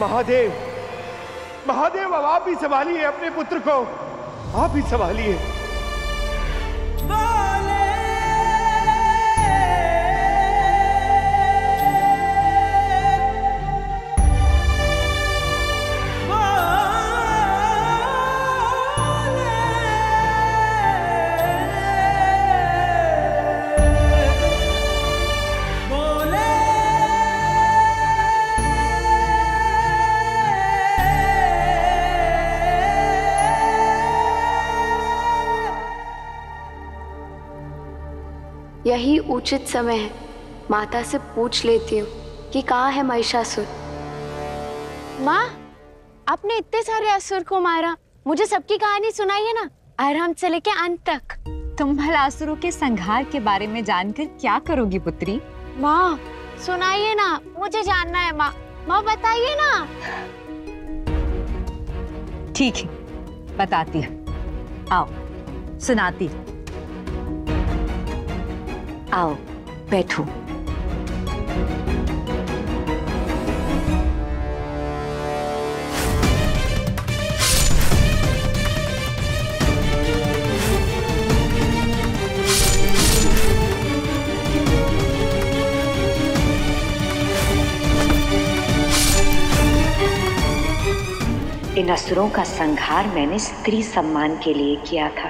महादेव, महादेव, अब आप ही संभालिए अपने पुत्र को, आप ही संभालिए। यही उचित समय है, माता से पूछ लेती हूँ कि कहाँ है महिषासुर। माँ, आपने इतने सारे असुर को मारा, मुझे सबकी कहानी सुनाइए ना, आरंभ से लेके अंत तक। तुम भला असुरों के संहार के बारे में जानकर क्या करोगी पुत्री? माँ सुनाइए ना, मुझे जानना है माँ, माँ बताइए ना। ठीक है, बताती हूँ, आओ सुनाती हूँ। आओ बैठो। इन असुरों का संहार मैंने स्त्री सम्मान के लिए किया था।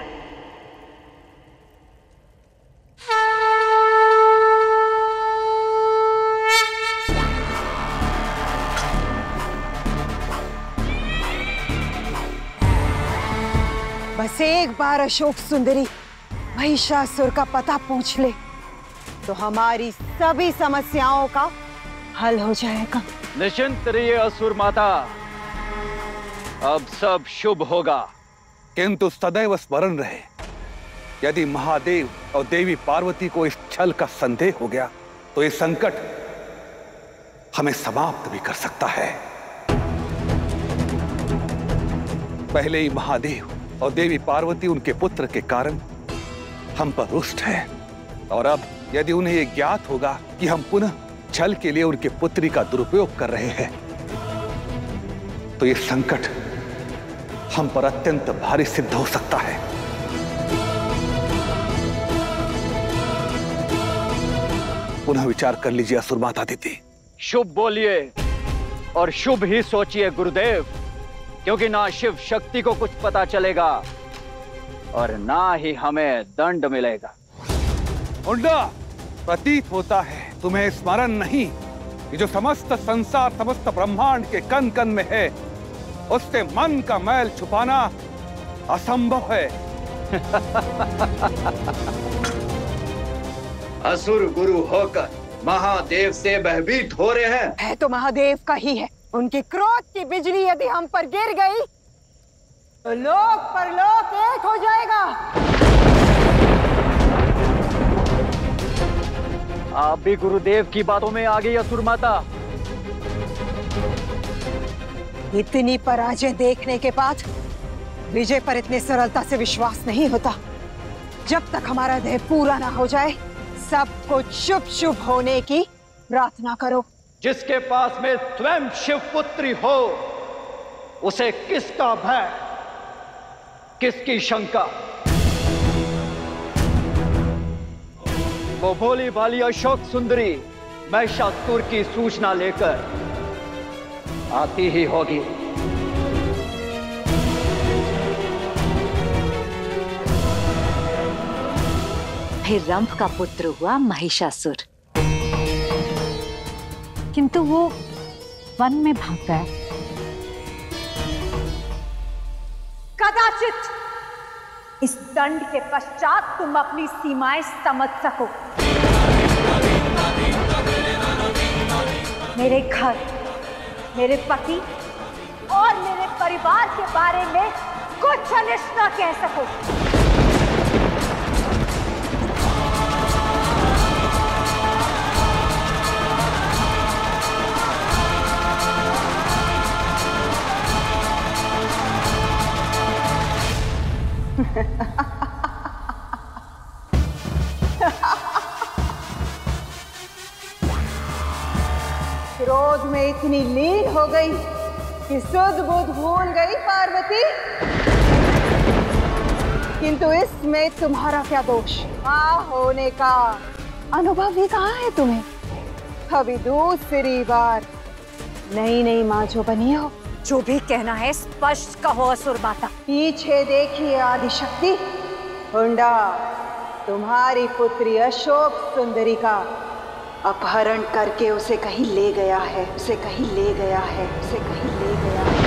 बस एक बार अशोक सुंदरी महिषासुर का पता पूछ ले तो हमारी सभी समस्याओं का हल हो जाएगा। निश्चिंत रहिए असुर माता, अब सब शुभ होगा। किंतु सदैव स्मरण रहे, यदि महादेव और देवी पार्वती को इस छल का संदेह हो गया तो ये संकट हमें समाप्त भी कर सकता है। पहले ही महादेव और देवी पार्वती उनके पुत्र के कारण हम पर रुष्ट हैं, और अब यदि उन्हें यह ज्ञात होगा कि हम पुनः छल के लिए उनके पुत्री का दुरुपयोग कर रहे हैं तो यह संकट हम पर अत्यंत भारी सिद्ध हो सकता है। पुनः विचार कर लीजिए असुर माता दीदी। शुभ बोलिए और शुभ ही सोचिए गुरुदेव, क्योंकि ना शिव शक्ति को कुछ पता चलेगा और ना ही हमें दंड मिलेगा। मुंडा, प्रतीत होता है तुम्हें स्मरण नहीं कि जो समस्त संसार समस्त ब्रह्मांड के कण कण में है उससे मन का मैल छुपाना असंभव है। असुर गुरु होकर महादेव से भयभीत हो रहे हैं। है तो महादेव का ही है। उनकी क्रोध की बिजली यदि हम पर गिर गई तो लोक परलोक एक हो जाएगा। आप भी गुरुदेव की बातों में आ गई असुर माता। इतनी पराजय देखने के बाद विजय पर इतने सरलता से विश्वास नहीं होता। जब तक हमारा ध्येय पूरा ना हो जाए सब कुछ शुभ शुभ होने की प्रार्थना करो। जिसके पास में स्वयं शिव पुत्री हो उसे किसका भय, किसकी शंका। वो भोली भाली अशोक सुंदरी महिषासुर की सूचना लेकर आती ही होगी। फिर रंभ का पुत्र हुआ महिषासुर, किंतु वो वन में भाग गया। कदाचित इस दंड के पश्चात तुम अपनी सीमाएं समझ सको। मेरे घर, मेरे पति और मेरे परिवार के बारे में कुछ अनिष्ट न कह सको। क्रोध में इतनी लीन हो गई कि सुध बुध भूल गई पार्वती, किंतु इसमें तुम्हारा क्या दोष? मां होने का अनुभव भी कहाँ है तुम्हें? अभी दूसरी बार नई माँ जो बनी हो। जो भी कहना है स्पष्ट कहो असुर माता। पीछे देखिए आदिशक्ति, हुंडा तुम्हारी पुत्री अशोक सुंदरी का अपहरण करके उसे कहीं ले गया है, उसे कहीं ले गया है, उसे कहीं ले गया है।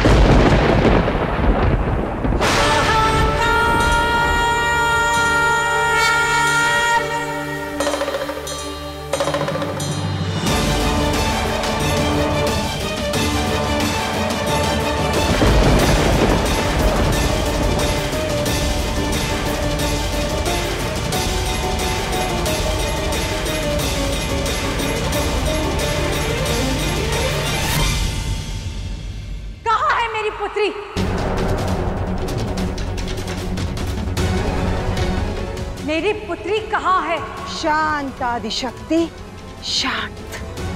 मेरी पुत्री कहाँ है? शांत आदिशक्ति, शांत।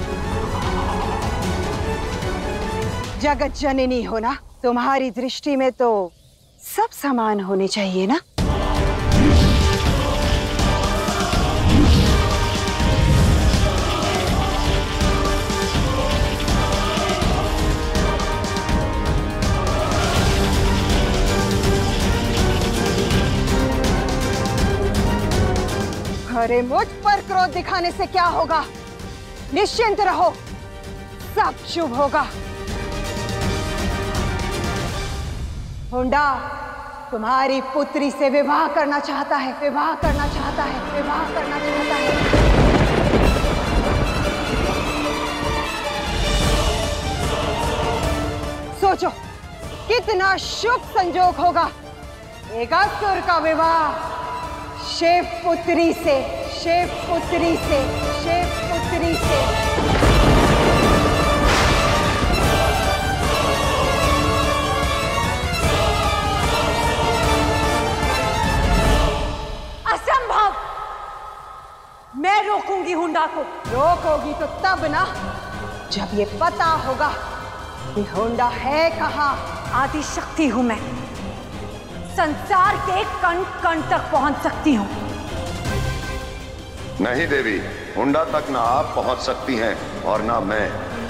जगत जननी हो ना, तुम्हारी दृष्टि में तो सब समान होने चाहिए ना। अरे मुझ पर क्रोध दिखाने से क्या होगा? निश्चिंत रहो, सब शुभ होगा। हुंडा तुम्हारी पुत्री से विवाह करना चाहता है, विवाह करना चाहता है, विवाह करना चाहता है। सोचो कितना शुभ संयोग होगा, एक असुर का विवाह शिव पुत्री से, शिव पुत्री से, शिव पुत्री से। असंभव! मैं रोकूंगी हुंडा को। रोकोगी तो तब ना जब ये पता होगा कि हुंडा है कहाँ। आदिशक्ति हूं मैं, संसार के कण कण तक पहुंच सकती हूँ। नहीं देवी, हुंडा तक ना आप पहुंच सकती हैं और ना मैं।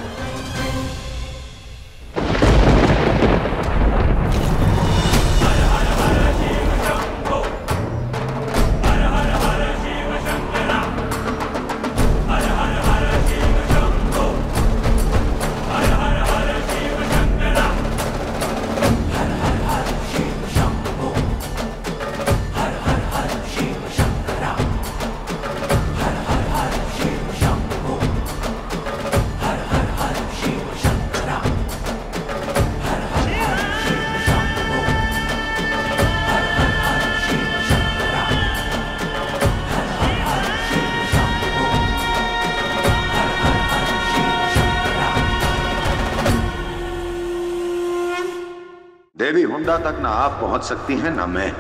देवी, हुंडा तक ना आप पहुंच सकती हैं ना मैं।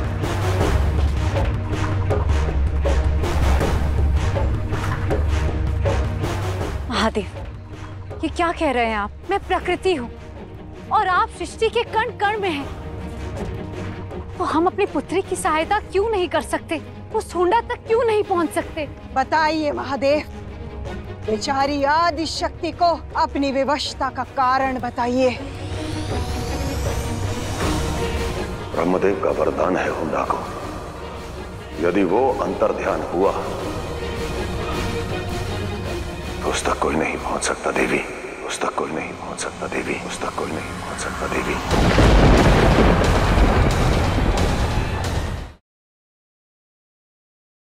महादेव, ये क्या कह रहे हैं आप? मैं प्रकृति हूँ और आप सृष्टि के कण कण में हैं। तो हम अपनी पुत्री की सहायता क्यों नहीं कर सकते? उस हुंडा तक क्यों नहीं पहुंच सकते? बताइए महादेव, बेचारी आदिशक्ति को अपनी विवशता का कारण बताइए। ब्रह्मदेव का वरदान है हुंडा को, यदि वो अंतर ध्यान हुआ तो उस तक कोई नहीं पहुंच सकता देवी, उस तक कोई नहीं पहुंच सकता देवी, उस तक